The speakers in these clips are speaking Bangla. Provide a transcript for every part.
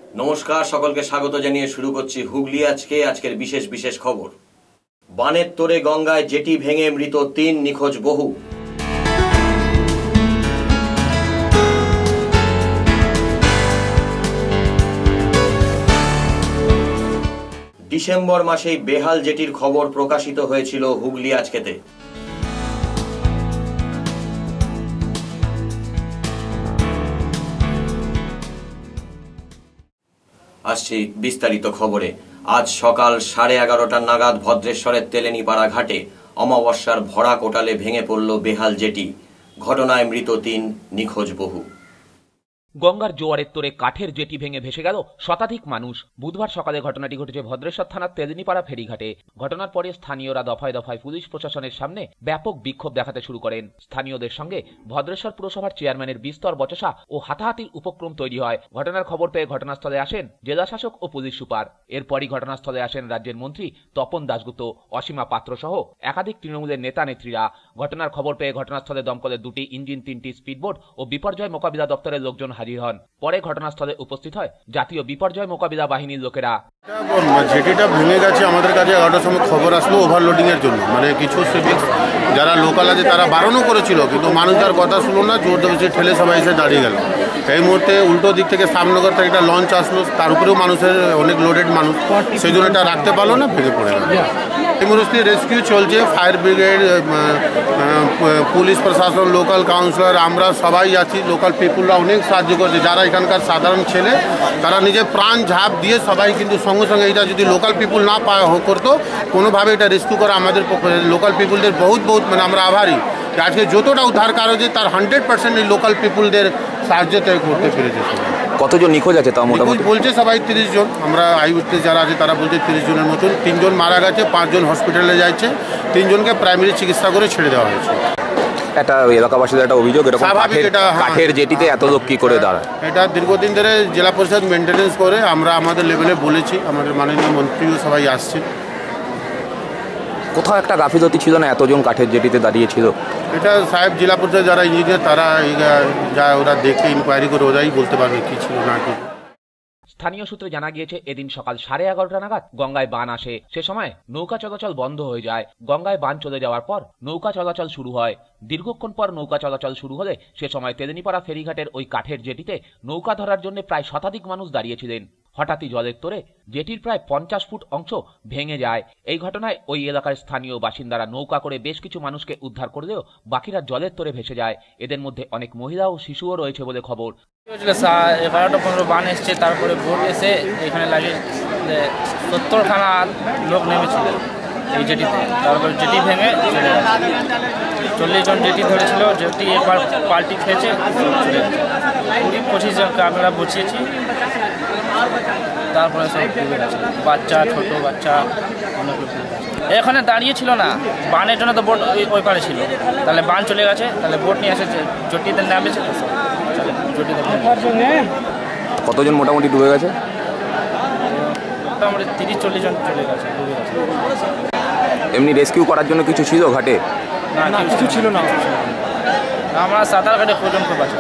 নমস্কার, সকলকে স্বাগত জানিয়ে শুরু করছি হুগলি আজকের বিশেষ বিশেষ খবর। বানের তোরে গঙ্গায় জেটি ভেঙে মৃত ৩, নিখোঁজ বহু। ডিসেম্বর মাসেই বেহাল জেটির খবর প্রকাশিত হয়েছিল হুগলি আজকেতে। আসছি বিস্তারিত খবরে। আজ সকাল 11:30 নাগাদ ভদ্রেশ্বরের তেলেনীপাড়া ঘাটে অমাবস্যার ভরা কোটালে ভেঙে পড়ল বেহাল জেটি। ঘটনায় মৃত ৩, নিখোঁজ বহু। গঙ্গার জোয়ারের তোরে কাঠের জেটি ভেঙে ভেসে গেল শতাধিক মানুষ। বুধবার সকালে ঘটনাটি ঘটেছে ভদ্রেশ্বর থানার তেলেনীপাড়া ফেরিঘাটে। ঘটনার পরে স্থানীয়রা দফায় দফায় পুলিশ প্রশাসনের সামনে ব্যাপক বিক্ষোভ দেখাতে শুরু করেন। স্থানীয়দের সঙ্গে ভদ্রেশ্বর পুরসভার চেয়ারম্যানের বিস্তর বচসা ও হাতাহাতির উপক্রম তৈরি হয়। ঘটনার খবর পেয়ে ঘটনাস্থলে আসেন জেলাশাসক ও পুলিশ সুপার। এরপরই ঘটনাস্থলে আসেন রাজ্যের মন্ত্রী তপন দাশগুপ্ত, অসীমা পাত্র সহ একাধিক তৃণমূলের নেতা নেত্রীরা। ঘটনার খবর পেয়ে ঘটনাস্থলে দমকলের 2টি ইঞ্জিন, 3টি স্পিডবোট ও বিপর্যয় মোকাবিলা দপ্তরের লোকজন হাজির হন। পরে ঘটনাস্থলে উপস্থিত হয় জাতীয় বিপর্যয় মোকাবিলা বাহিনীর লোকেরা। জেটিটা ভেঙে গেছে, আমাদের কাছে 11টার সময় খবর আসলো ওভারলোডিং এর জন্য। মানে কিছু সিভিক্স যারা লোকাল আছে তারা বারণও করেছিল, কিন্তু মানুষ তার কথা শুনলো না, জোর জবরদস্তি ঠেলে সবাই এসে দাঁড়িয়ে গেল। এই মুহূর্তে উল্টো দিক থেকে সামনগর থেকে একটা লঞ্চ আসলো, তার উপরেও মানুষের অনেক লোডেড মানুষ, সেই জন্য এটা রাখতে পারলো না, ভেঙে পড়ে গেল। এই মুহূর্তে রেস্কিউ চলছে, ফায়ার ব্রিগেড, পুলিশ প্রশাসন, লোকাল কাউন্সিলর, আমরা সবাই আছি। লোকাল পিপুলরা অনেক সাহায্য করছে। যারা এখানকার সাধারণ ছেলে তারা নিজে প্রাণ ঝাঁপ দিয়ে সবাই কিন্তু সঙ্গে সঙ্গে, এটা যদি লোকাল পিপুল না করতো কোনোভাবে এটা রেস্কিউ করা আমাদের লোকাল পিপুলদের বহুত মানে আমরা আভারী। আজকে যতটা উদ্ধার কাজ হচ্ছে তার 100% এই লোকাল পিপুলদের সাহায্যতে করতে পেরেছে। কতজন নিখোঁজ আছে তা মোটামুটি বলছে সবাই 30 জন। আমরা আইউইটনেস যারা আছে তারা বলছে 30 জনের মতন। 3 জন মারা গেছে, 5 জন হসপিটালে যাচ্ছে, 3 জনকে প্রাইমারি চিকিৎসা করে ছেড়ে দেওয়া হয়েছে। এটা এলাকাবাসীদের একটা অভিযোগ, এরকম কাঠের জেটিতে এত লোক কি করে দাঁড়ায়। এটা দীর্ঘদিন ধরে জেলা পরিষদ মেনটেন্যান্স করে, আমরা আমাদের লেভেলে বলেছি, আমাদের মাননীয় মন্ত্রীও সবাই আসছে। কোথাও একটা গাফিলতি ছিল না, এতজন কাঠের জেটিতে দাঁড়িয়েছিল। এটা সাহেব জেলা পরিষদ যারা ইঞ্জিনিয়ার তারা যা ওরা দেখে ইনকোয়ারি করে ওরাই বলতে পারবে কি ছিল না কি। স্থানীয় সূত্রে জানা গিয়েছে এদিন সকাল 11:30 নাগাদ গঙ্গায় বান আসে। সে সময় নৌকা চলাচল বন্ধ হয়ে যায়। গঙ্গায় বান চলে যাওয়ার পর নৌকা চলাচল শুরু হয়। দীর্ঘক্ষণ পর নৌকা চলাচল শুরু হলে সে সময় তেলেনীপাড়া ফেরিঘাটের ওই কাঠের জেটিতে নৌকা ধরার জন্য প্রায় শতাধিক মানুষ দাঁড়িয়েছিলেন। হঠাৎই জলের তোরে জেটির প্রায় 50 ফুট অংশ ভেঙে যায়। এই ঘটনায় ওই এলাকার স্থানীয় বাসিন্দারা নৌকা করে বেশ কিছু মানুষকে উদ্ধার করলেও বাকিরা জলের তোরে ভেসে যায়। এদের মধ্যে অনেক মহিলা ও শিশুও রয়েছে বলে খবর। 11টা-15 বান এসছে, তারপরে বোট এসে এখানে লাগে 70খানা লোক নেমেছিল এই জেটিতে। তারপরে জেটি ভেঙে চলে গেছে। 40 জন জেটি ধরেছিল, জেটি এবার পাল্টি খেয়েছে, 20-25 জনকে আমরা বসিয়েছি। তারপরে সব ডুবে গেছে, বাচ্চা, ছোট বাচ্চা অনেক লোক। এখানে দাঁড়িয়ে ছিল না, বানের জন্য তো বোট ওই পারে ছিল, তাহলে বান চলে গেছে, তাহলে বোট নিয়ে এসেছে, জটিতে নামেছে। কতজন মোটামুটি ডুবে গেছে? মোটামুটি 30-40 জন চলে গেছে, ডুবে গেছে। এমনি রেস্কিউ করার জন্য কিছু ছিল ঘাটে? না, কিছু ছিল না। আমরা সাঁতার ঘাটে পর্যন্ত বাঁচা,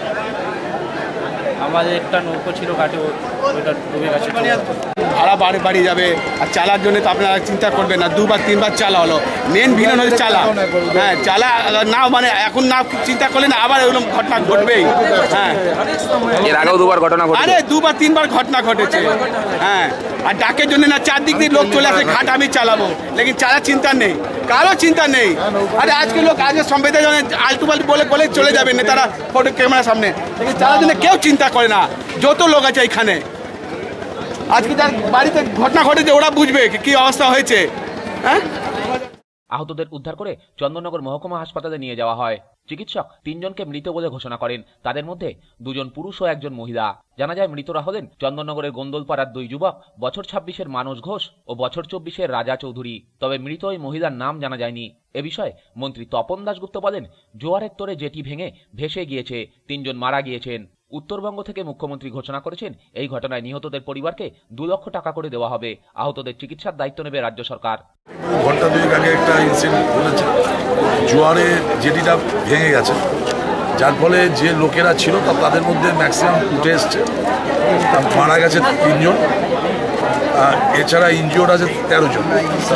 আমাদের একটা নৌকো ছিল ঘাটে, ওইটা ডুবে গেছে। ভাড়া বাড়ি যাবে, আর চালার জন্য তো আপনারা চিন্তা করবেন না। 2 বা 3 বার চালা হলো, মেন ভিলেন হচ্ছে চালা। হ্যাঁ, চালা না মানে এখন না চিন্তা করলে না আবার ওইরকম ঘটনা ঘটবেই। হ্যাঁ, এর আগেও 2বার ঘটনা ঘটেছে। আরে 2 বা 3 বার ঘটনা ঘটেছে। হ্যাঁ, আর ডাকের জন্য না চারদিক দিয়ে লোক চলে আসে, ঘাট আমি চালাবো, লেকিন চালার চিন্তা নেই, কারো চিন্তা নেই। আরে আজকে লোক আজকে সম্বেদে আলটু পাল্টু বলে চলে যাবে নেতারা ফটো ক্যামেরার সামনে, লেকিন চালার জন্য কেউ চিন্তা করে না। যত লোক আছে এখানে, আজকে যার বাড়িতে ঘটনা ঘটেছে ওরা বুঝবে কি অবস্থা হয়েছে। হ্যাঁ, আহতদের উদ্ধার করে চন্দননগর মহকুমা হাসপাতালে নিয়ে যাওয়া হয়। চিকিৎসক 3 জনকে মৃত বলে ঘোষণা করেন। তাদের মধ্যে 2 জন পুরুষ ও 1 জন মহিলা। জানা যায় মৃতরা হলেন চন্দননগরের গোন্দলপাড়ার 2 যুবক, বছর 26-এর মানস ঘোষ ও বছর 24-এর রাজা চৌধুরী। তবে মৃত ওই মহিলার নাম জানা যায়নি। এ বিষয়ে মন্ত্রী তপন দাশগুপ্ত বলেন, জোয়ারের তোরে জেটি ভেঙে ভেসে গিয়েছে, 3 জন মারা গিয়েছেন। উত্তরবঙ্গ থেকে মুখ্যমন্ত্রী ঘোষণা করেছেন এই ঘটনায় নিহতদের পরিবারকে 2 লক্ষ টাকা করে দেওয়া হবে। আহতদের চিকিৎসার দায়িত্ব নেবে রাজ্য সরকার। ঘন্টা 2 আগে একটা ইনসিডেন্ট হয়েছে, জোয়ারে জেটিটা ভেঙে গেছে, যার ফলে যে লোকেরা ছিল তাদের মধ্যে ম্যাক্সিমাম উঠে এসছে মারা গেছে 3 জন, এছাড়া ইনজিওর্ড আছে 13 জন।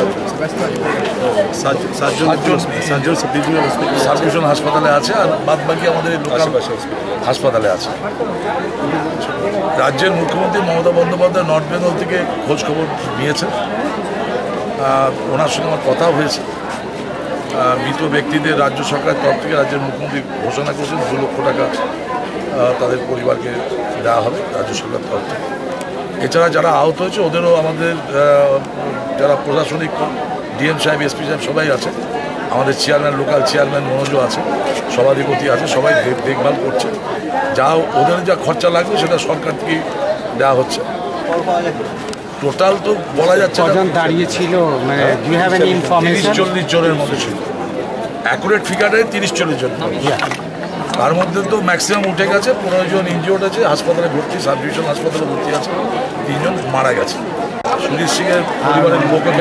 7 জন সাব ডিভিশনাল হাসপাতালে আছে, আর বাদ বাকি আমাদের লোকাল হাসপাতালে আছে। রাজ্যের মুখ্যমন্ত্রী মমতা বন্দ্যোপাধ্যায় নর্থ বেঙ্গল থেকে খোঁজ খবর নিয়েছেন, ওনার সঙ্গে আমার কথা হয়েছে। মৃত ব্যক্তিদের রাজ্য সরকারের তরফ থেকে রাজ্যের মুখ্যমন্ত্রী ঘোষণা করেছেন 2 লক্ষ টাকা তাদের পরিবারকে দেওয়া হবে রাজ্য সরকারের তরফ থেকে। এছাড়া যারা আহত হয়েছে ওদেরও আমাদের যারা প্রশাসনিক ডিএম সাহেব, এসপি সাহেব সবাই আছে, আমাদের চেয়ারম্যান, লোকাল চেয়ারম্যান মনোজ আছে, সভাধিপতি আছে, সবাই দেখভাল করছে। যা ওদের যা খরচা লাগবে সেটা সরকার থেকে দেওয়া হচ্ছে। টোটাল তো বলা যাচ্ছে দাঁড়িয়েছিল, মানে 30-40 জনের মতো ছিল। অ্যাকুরেট ফিগারে 30-40 জন, তার মধ্যে তো ম্যাক্সিমাম উঠে গেছে। 15 জন ইনজিওর্ড আছে, হাসপাতালে ভর্তি, সাব ডিভিশন হাসপাতালে ভর্তি আছে। 3 জন মারা গেছে। সুজিত সিংয়ের পরিবারের লোকের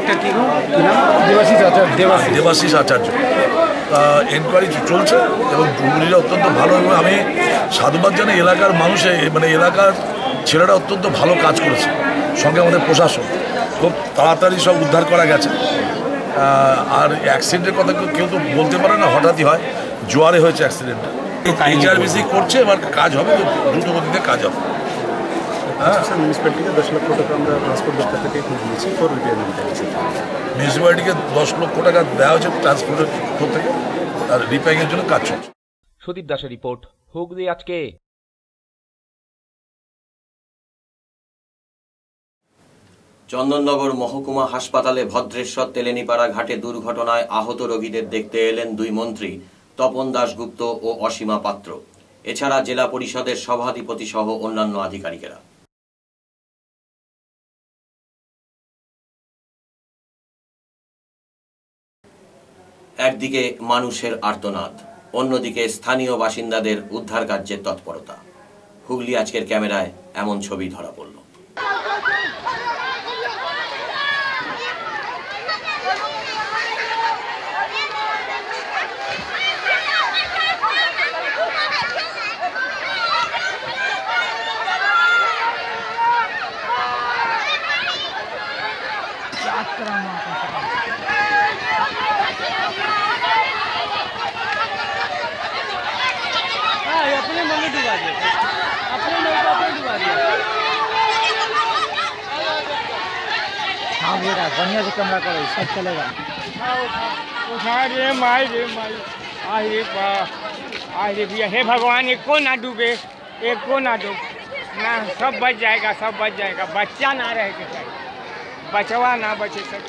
দেবাশিস আচার্য। এনকোয়ারি চলছে এবং হুগলিরা অত্যন্ত ভালো, এবং আমি সাধুবাদ জানাই এলাকার মানুষে, মানে এলাকার ছেলেরা অত্যন্ত ভালো কাজ করেছে, সঙ্গে আমাদের প্রশাসন খুব তাড়াতাড়ি সব উদ্ধার করা গেছে। আর অ্যাক্সিডেন্টের কথা কেউ তো বলতে পারে না, হঠাৎই হয়, জোয়ারে হয়েছে অ্যাক্সিডেন্টটা। HRBC করছে, এবার কাজ হবে, দ্রুত গতিতে কাজ হবে। মিউনিসিপ্যালিটিকে 10 লক্ষ টাকা আমরা ট্রান্সপোর্ট দপ্তর থেকে দিয়েছি ফর রিপেয়ারমেন্ট। মিউনিসিপ্যালিটিকে 10 লক্ষ টাকা দেওয়া হয়েছে ট্রান্সপোর্টের থেকে, আর রিপেয়ারিংয়ের জন্য কাজ চলছে। সুদীপ দাসের রিপোর্ট, হুগলি আজকে। চন্দননগর মহকুমা হাসপাতালে ভদ্রেশ্বর তেলেনিপাড়া ঘাটে দুর্ঘটনায় আহত রোগীদের দেখতে এলেন 2 মন্ত্রী তপন দাশগুপ্ত ও অসীমা পাত্র, এছাড়া জেলা পরিষদের সভাধিপতি সহ অন্যান্য আধিকারিকেরা। একদিকে মানুষের আর্তনাদ, অন্যদিকে স্থানীয় বাসিন্দাদের উদ্ধার কার্যের তৎপরতা। হুগলি আজকের ক্যামেরায় এমন ছবি ধরা পড়ল। बढ़िया से कैमरा करो, सब चलेगा। रे माई अरे भैया, हे भगवान, एको ना डूबे, एको ना डूब ना, सब बच जाएगा, सब बच जाएगा। बच्चा ना रहे के चाहिए, बचवा ना बचे सब।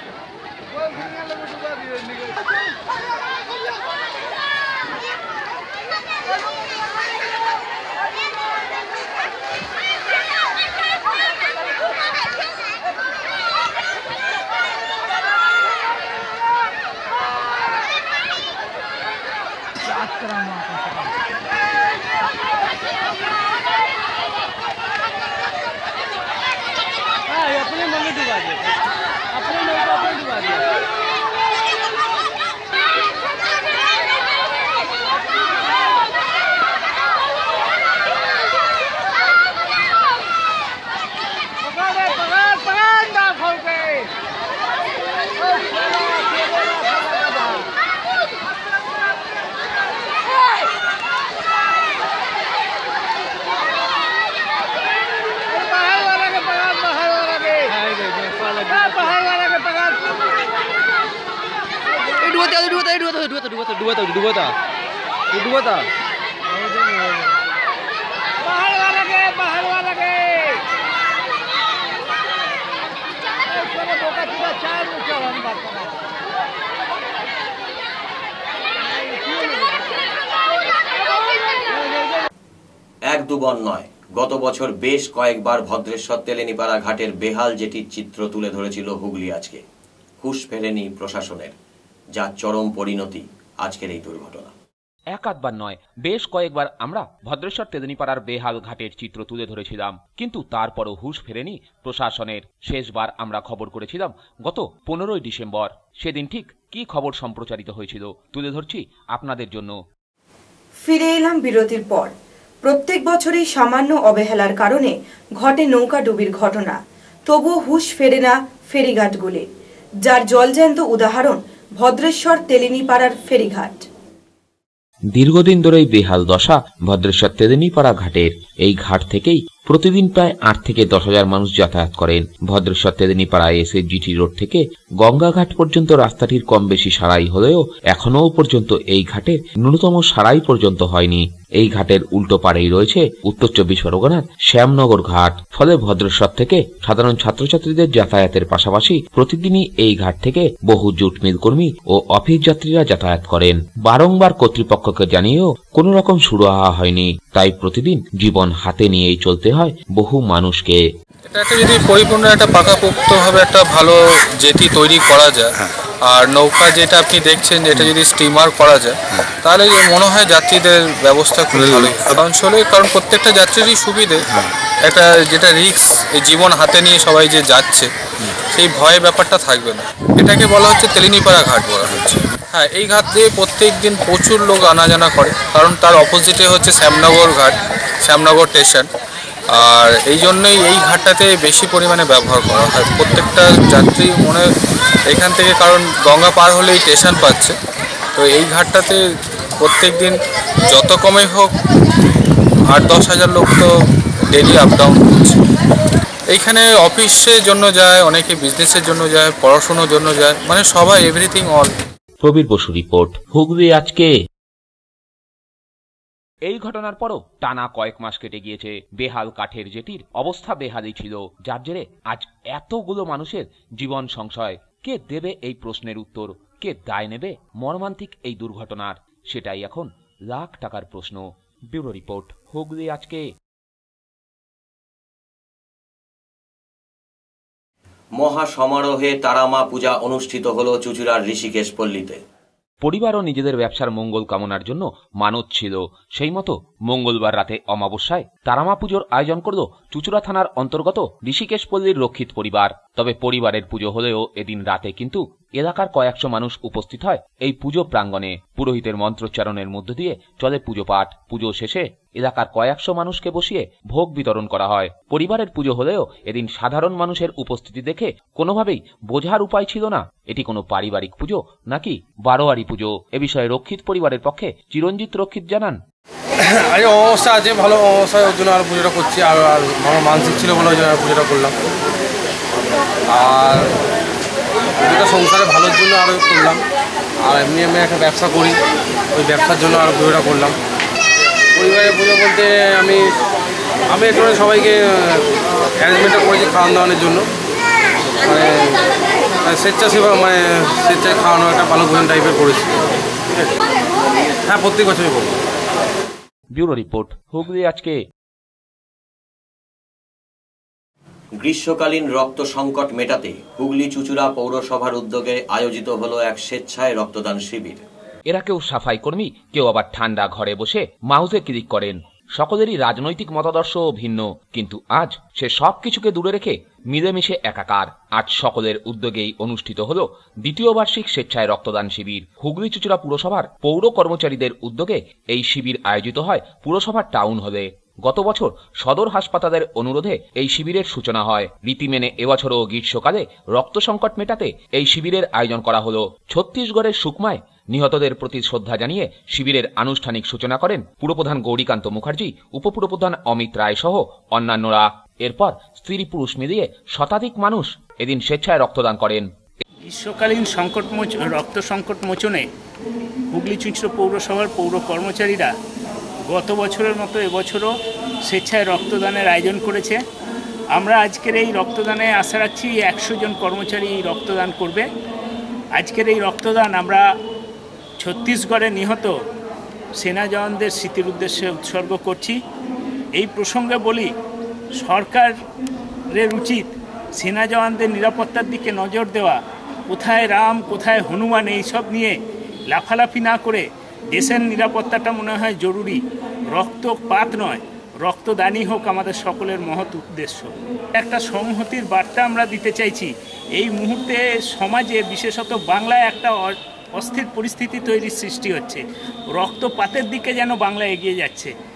अपने मम्मी डुबा दिया, अपने नौका अपने डुबा दिया। डूबता बाहर वाला के এক দুবার নয়, গত বছর বেশ কয়েকবার ভদ্রেশ্বর তেলেনিপাড়া ঘাটের বেহাল জেটির চিত্র তুলে ধরেছিল হুগলি আজকে। হুঁশ ফেরেনি প্রশাসনের, যা চরম পরিণতি আজকের এই দুর্ঘটনা। এক আধবার নয়, বেশ কয়েকবার আমরা ভদ্রেশ্বর তেলেনিপাড়ার বেহাল ঘাটের চিত্র তুলে ধরেছিলাম, কিন্তু তারপরও হুঁশ ফেরেনি প্রশাসনের। শেষবার আমরা খবর করেছিলাম গত 15ই ডিসেম্বর। সেদিন ঠিক কি খবর সম্প্রচারিত হয়েছিল তুলে ধরছি আপনাদের জন্য। ফিরে এলাম বিরতির পর। প্রত্যেক বছরই সামান্য অবহেলার কারণে ঘটে নৌকাডুবির ঘটনা, তবুও হুঁশ ফেরে না ফেরিঘাটগুলি, যার জলজ্যান্ত উদাহরণ ভদ্রেশ্বর তেলিনীপাড়ার ফেরিঘাট। দীর্ঘদিন ধরেই বেহাল দশা ভদ্রেশ্বর তেলিনীপাড়া ঘাটের। এই ঘাট থেকেই প্রতিদিন প্রায় 8 থেকে 10,000 মানুষ যাতায়াত করেন। ভদ্রেশ্বর তেলিনীপাড়া এসএসজিটি রোড থেকে গঙ্গাঘাট পর্যন্ত রাস্তাটির কম বেশি সারাই হলেও এখনো পর্যন্ত এই ঘাটের ন্যূনতম সারাই পর্যন্ত হয়নি। এই ঘাটের উল্টো পাড়েই রয়েছে উত্তর 24 পরগনার শ্যামনগর ঘাট। ফলে ভদ্রেশ্বর থেকে সাধারণ ছাত্রছাত্রীদের যাতায়াতের পাশাপাশি প্রতিদিনই এই ঘাট থেকে বহু জুট মিল কর্মী ও অফিস যাত্রীরা যাতায়াত করেন। বারংবার কর্তৃপক্ষকে জানিয়েও কোনো রকম সুরাহা হয়নি। তাই প্রতিদিন জীবন হাতে নিয়েই চলতে হয় বহু মানুষকে। এটা একটা যদি পরিপূর্ণ একটা পাকাপোক্তভাবে একটা ভালো জেটি তৈরি করা যায়, আর নৌকা যেটা আপনি দেখছেন যেটা যদি স্টিমার করা যায়, তাহলে মনে হয় যাত্রীদের ব্যবস্থা খুবই ভালো অঞ্চলে। কারণ প্রত্যেকটা যাত্রীরই সুবিধে, একটা যেটা রিস্ক, এই জীবন হাতে নিয়ে সবাই যে যাচ্ছে সেই ভয়ের ব্যাপারটা থাকবে না। এটাকে বলা হচ্ছে তেলিনীপাড়া ঘাট বলা হচ্ছে। হ্যাঁ, এই ঘাট দিয়ে প্রত্যেক দিন প্রচুর লোক আনা জানা করে, কারণ তার অপোজিটে হচ্ছে শ্যামনগর ঘাট, শ্যামনগর স্টেশন। আর এই জন্যই এই ঘাটটাতে বেশি পরিমাণে ব্যবহার করা হয় প্রত্যেকটা যাত্রী মনে এখান থেকে, কারণ গঙ্গা পার হলেই স্টেশন পাচ্ছে। তো এই ঘাটটাতে প্রত্যেক দিন যত কমে হোক 8-10 হাজার লোক তো ডেলি আপ ডাউন করছে। এইখানে অফিসের জন্য যায়, অনেকে বিজনেসের জন্য যায়, পড়াশোনার জন্য যায়, মানে সবাই everything all. Prabir Basu report, Hooghly আজকে। এই ঘটনার পরও টানা কয়েক মাস কেটে গিয়েছে। বেহাল কাঠের জেটির অবস্থা বেহালই ছিল, যার জেরে আজ এতগুলো মানুষের জীবন সংশয়। কে দেবে এই প্রশ্নের উত্তর? কে দায় নেবে মর্মান্তিক এই দুর্ঘটনার? সেটাই এখন লাখ টাকার প্রশ্ন। ব্যুরো রিপোর্ট, হুগলি আজকে। মহা সমারোহে তারামা পূজা অনুষ্ঠিত হল চুঁচুড়ার ঋষিকেশ পল্লীতে। পরিবার ও নিজেদের ব্যবসার মঙ্গল কামনার জন্য মানত ছিল। সেই মতো মঙ্গলবার রাতে অমাবস্যায় তারামা পুজোর আয়োজন করল চুঁচুড়া থানার অন্তর্গত ঋষিকেশ পল্লীর রক্ষিত পরিবার। তবে পরিবারের পুজো হলেও এদিন রাতে কিন্তু এলাকার কয়েকশো মানুষ উপস্থিত হয় এই পুজো প্রাঙ্গণে। পুরোহিতের মন্ত্রোচ্চারণের মধ্য দিয়ে চলে পুজো পাঠ। পুজো শেষে এলাকার কয়েকশো মানুষকে বসিয়ে ভোগ বিতরণ করা হয়। পরিবারের পুজো হলেও এদিন সাধারণ মানুষের উপস্থিতি দেখে কোনোভাবেই বোঝার উপায় ছিল না এটি কোনো পারিবারিক পুজো নাকি বারোয়ারি পুজো। এ বিষয়ে রক্ষিত পরিবারের পক্ষে চিরঞ্জিত রক্ষিত জানান, আরে অবস্থা আছে ভালো অবস্থায়, ওর জন্য আর পুজোটা করছি। আর আমার মানসিক ছিল বলে ওই জন্য পুজোটা করলাম। আর পুজোটা সংসারে ভালোর জন্য আরও করলাম। আর এমনি আমি একটা ব্যবসা করি, ওই ব্যবসার জন্য আরও পুজোটা করলাম। পরিবারের পুজো বলতে আমি একটু সবাইকে অ্যারেঞ্জমেন্টটা করেছি খাওয়ান দাওয়ানোর জন্য, মানে স্বেচ্ছাসেবা, মানে স্বেচ্ছায় খাওয়ানো একটা ভালো ভোজন টাইপের করেছি। হ্যাঁ, প্রত্যেক বছরই করবো। ব্যুরো রিপোর্ট, হুগলি আজকে। গ্রীষ্মকালীন রক্ত সংকট মেটাতে হুগলি চুঁচুড়া পৌরসভার উদ্যোগে আয়োজিত হলো এক স্বেচ্ছায় রক্তদান শিবির। এরা কেউ সাফাই কর্মী, কেউ আবার ঠান্ডা ঘরে বসে মাউসে ক্লিক করেন। সকলেরই রাজনৈতিক মতাদর্শও ভিন্ন, কিন্তু আজ সে সবকিছুকে দূরে রেখে মিলেমিশে একাকার। আজ সকলের উদ্যোগেই অনুষ্ঠিত হল দ্বিতীয় বার্ষিক স্বেচ্ছায় রক্তদান শিবির। হুগলি চুঁচুড়া পুরসভার পৌর কর্মচারীদের উদ্যোগে এই শিবির আয়োজিত হয় পুরসভার টাউন হলে। গত বছর সদর হাসপাতালের অনুরোধে এই শিবিরের সূচনা হয়। রীতি মেনে এবছরও গ্রীষ্মকালে রক্ত সংকট মেটাতে এই শিবিরের আয়োজন করা হলো। ছত্তিশগড়ের সুকমায় নিহতদের প্রতি শ্রদ্ধা জানিয়ে শিবিরের আনুষ্ঠানিক সূচনা করেন পুরপ্রধান গৌরীকান্ত মুখার্জি, উপপুরপ্রধান অমিত রায় সহ অন্যান্যরা। এরপর স্ত্রী পুরুষ মিলিয়ে শতাধিক মানুষ এদিন স্বেচ্ছায় রক্তদান করেন। গ্রীষ্মকালীন রক্ত সংকট মোচনে হুগলি চুঁচুড়া পৌরসভার পৌর কর্মচারীরা গত বছরের মতো এবছরও স্বেচ্ছায় রক্তদানের আয়োজন করেছে। আমরা আজকের এই রক্তদানে আশা রাখছি 100 জন কর্মচারী রক্তদান করবে। আজকের এই রক্তদান আমরা ছত্তিশগড়ে নিহত সেনা জওয়ানদের স্মৃতির উদ্দেশ্যে উৎসর্গ করছি। এই প্রসঙ্গে বলি, সরকারের উচিত সেনা জওয়ানদের নিরাপত্তার দিকে নজর দেওয়া। কোথায় রাম কোথায় হনুমান এইসব নিয়ে লাফালাফি না করে দেশের নিরাপত্তাটা মনে হয় জরুরি। রক্তপাত নয়, রক্তদানই হোক আমাদের সকলের মহৎ উদ্দেশ্য। একটা সংহতির বার্তা আমরা দিতে চাইছি। এই মুহূর্তে সমাজে বিশেষত বাংলায় একটা অস্থির পরিস্থিতি তৈরির সৃষ্টি হচ্ছে। রক্তপাতের দিকে যেন বাংলা এগিয়ে যাচ্ছে।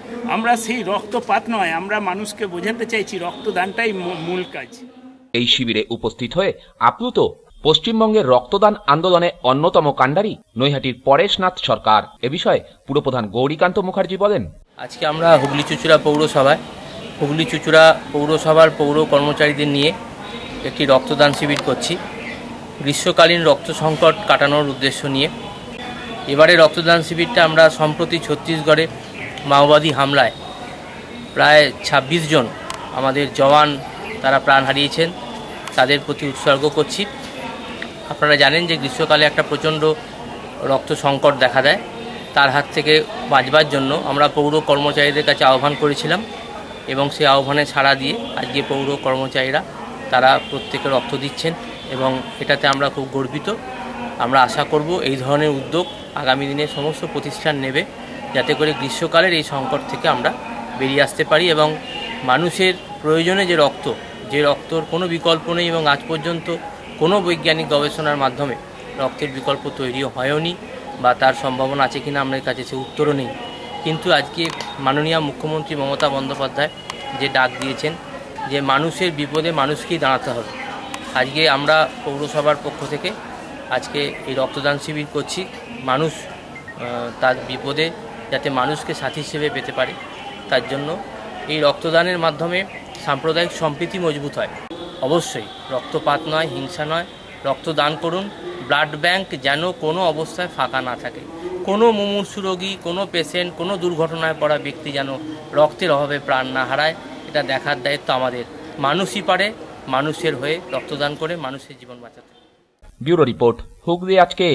আমরা সেই রক্তপাত নয়, আমরা মানুষকে বোঝাতে চাইছি রক্তদানটাই মূল কাজ। এই শিবিরে উপস্থিত হয়ে আপ্লুত পশ্চিমবঙ্গের রক্তদান আন্দোলনে অন্যতম কাণ্ডারি নৈহাটির পরেশনাথ সরকার। এ বিষয়ে পুরপ্রধান গৌরীকান্ত মুখার্জি বলেন, আজকে আমরা হুগলি চুঁচুড়া পৌরসভায় হুগলি চুঁচুড়া পৌরসভার পৌর কর্মচারীদের নিয়ে একটি রক্তদান শিবির করছি গ্রীষ্মকালীন রক্ত সংকট কাটানোর উদ্দেশ্য নিয়ে। এবারে রক্তদান শিবিরটা আমরা সম্প্রতি ছত্তিশগড়ে মাওবাদী হামলায় প্রায় ২৬ জন আমাদের জওয়ান তারা প্রাণ হারিয়েছেন, তাদের প্রতি উৎসর্গ করছি। আপনারা জানেন যে গ্রীষ্মকালে একটা প্রচণ্ড রক্ত সংকট দেখা দেয়, তার হাত থেকে বাঁচবার জন্য আমরা পৌর কর্মচারীদের কাছে আহ্বান করেছিলাম এবং সেই আহ্বানে সাড়া দিয়ে আজকে পৌর কর্মচারীরা তারা প্রত্যেকে রক্ত দিচ্ছেন এবং এটাতে আমরা খুব গর্বিত। আমরা আশা করব এই ধরনের উদ্যোগ আগামী দিনে সমস্ত প্রতিষ্ঠান নেবে, যাতে করে গ্রীষ্মকালের এই সংকট থেকে আমরা বেরিয়ে আসতে পারি এবং মানুষের প্রয়োজনে যে রক্তর কোনো বিকল্প নেই এবং আজ পর্যন্ত কোনো বৈজ্ঞানিক গবেষণার মাধ্যমে রক্তের বিকল্প তৈরিও হয়নি বা তার সম্ভাবনা আছে কিনা আমাদের কাছে সে উত্তরও নেই। কিন্তু আজকে মাননীয় মুখ্যমন্ত্রী মমতা বন্দ্যোপাধ্যায় যে ডাক দিয়েছেন যে মানুষের বিপদে মানুষকেই দাঁড়াতে হবে, আজকে আমরা পৌরসভার পক্ষ থেকে আজকে এই রক্তদান শিবির করছি। মানুষ তার বিপদে যাতে মানুষকে সাথী হিসেবে পেতে পারে, তার জন্য এই রক্তদানের মাধ্যমে সাম্প্রদায়িক সম্প্রীতি মজবুত হয়। অবশ্যই রক্তপাত নয়, হিংসা নয়, রক্তদান করুন। ব্লাড ব্যাংক যেন কোনো অবস্থায় ফাঁকা না থাকে, কোনো মুমূর্ষু রোগী, কোনো পেশেন্ট, কোনো দুর্ঘটনায় পড়া ব্যক্তি যেন রক্তের অভাবে প্রাণ না হারায়, এটা দেখার দায়িত্ব আমাদের। মানুষই পারে মানুষের হয়ে রক্তদান করে মানুষের জীবন বাঁচাতে। ব্যুরো রিপোর্ট, হুগলি আজকে।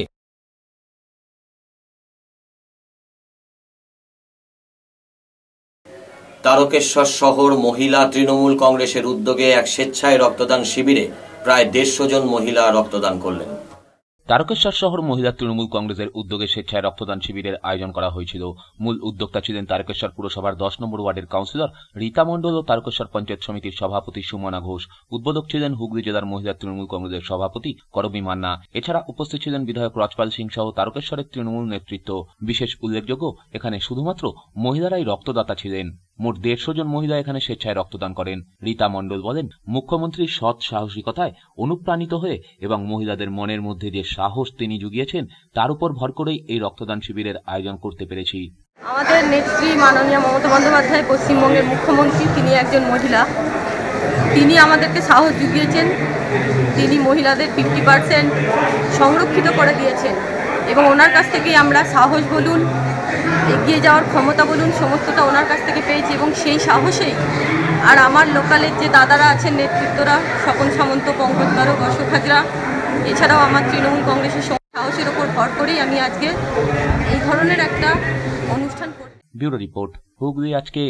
তারকেশ্বর শহর মহিলা তৃণমূল কংগ্রেসের উদ্যোগে এক স্বেচ্ছায় রক্তদান শিবিরে প্রায় 150 জন মহিলা রক্তদান করলেন। তারকেশ্বর শহর মহিলা তৃণমূল কংগ্রেসের উদ্যোগে স্বেচ্ছায় রক্তদান শিবিরের আয়োজন করা হয়েছিল। মূল উদ্যোক্তা ছিলেন তারকেশ্বর পুরসভার 10 নম্বর ওয়ার্ডের কাউন্সিলর রীতা মণ্ডল ও তারকেশ্বর পঞ্চায়েত সমিতির সভাপতি সুমনা ঘোষ। উদ্বোধক ছিলেন হুগলি জেলার মহিলা তৃণমূল কংগ্রেসের সভাপতি করবী মান্না। এছাড়া উপস্থিত ছিলেন বিধায়ক রজপাল সিং সহ তারকেশ্বরের তৃণমূল নেতৃত্ব। বিশেষ উল্লেখযোগ্য, এখানে শুধুমাত্র মহিলারাই রক্তদাতা ছিলেন। মোট 150 জন মহিলা এখানে স্বেচ্ছায় রক্তদান করেন। রীতা মণ্ডল বলেন, মুখ্যমন্ত্রীর সৎ সাহসিকতায় অনুপ্রাণিত হয়ে এবং মহিলাদের মনের মধ্যে যে সাহস তিনি জুগিয়েছেন তার উপর ভর করেই এই রক্তদান শিবিরের আয়োজন করতে পেরেছি। আমাদের নেত্রী মাননীয় মমতা বন্দ্যোপাধ্যায় পশ্চিমবঙ্গের মুখ্যমন্ত্রী, তিনি একজন মহিলা, তিনি আমাদেরকে সাহস জুগিয়েছেন। তিনি মহিলাদের 50% সংরক্ষিত করে দিয়েছেন এবং ওনার কাছ থেকেই আমরা সাহস বলুন, এগিয়ে যাওয়ার ক্ষমতা বলুন, সমস্তটা ওনার কাছ থেকে পেয়েছি এবং সেই সাহসেই আর আমার লোকালের যে দাদারা আছেন নেতৃত্বরা, স্বপন সামন্ত, পঙ্কজ বারক, অশোক হাজরা, এছাড়াও আমার তৃণমূল কংগ্রেসের সাহসের ওপর ভর করেই আমি আজকে এই ধরনের একটা অনুষ্ঠান করছি। ব্যুরো রিপোর্ট, হুগলি আজকে।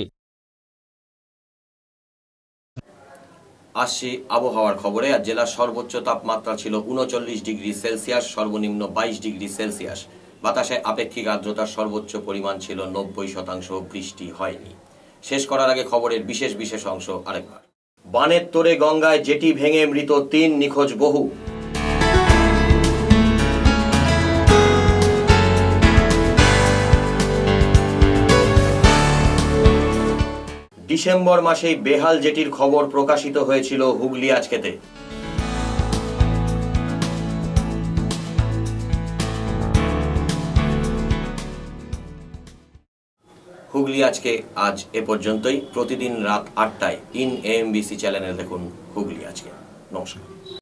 আসছি আবহাওয়ার খবরে। আজ জেলার সর্বোচ্চ তাপমাত্রা ছিল 39 ডিগ্রি সেলসিয়াস, সর্বনিম্ন 22 ডিগ্রি সেলসিয়াস। বাতাসে আপেক্ষিক আর্দ্রতার সর্বোচ্চ পরিমাণ ছিল 90%। বৃষ্টি হয়নি। শেষ করার আগে খবরের বিশেষ অংশ আরেকবার। বানের তোরে গঙ্গায় জেটি ভেঙে মৃত 3, নিখোঁজ বহু। ডিসেম্বর মাসেই বেহাল জেটির খবর প্রকাশিত হয়েছিল হুগলি আজকেতে। হুগলি আজকে আজ এ পর্যন্তই। প্রতিদিন রাত 8টায় ইন AMBC চ্যানেলে দেখুন হুগলি আজকে। নমস্কার।